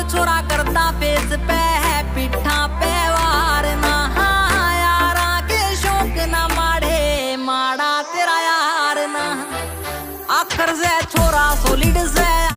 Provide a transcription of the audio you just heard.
छोरा करता फेस पे है पिठा पे वार ना यारा के शौक ना माड़े माड़ा तेरा यार ना आखर से छोरा सोलिड से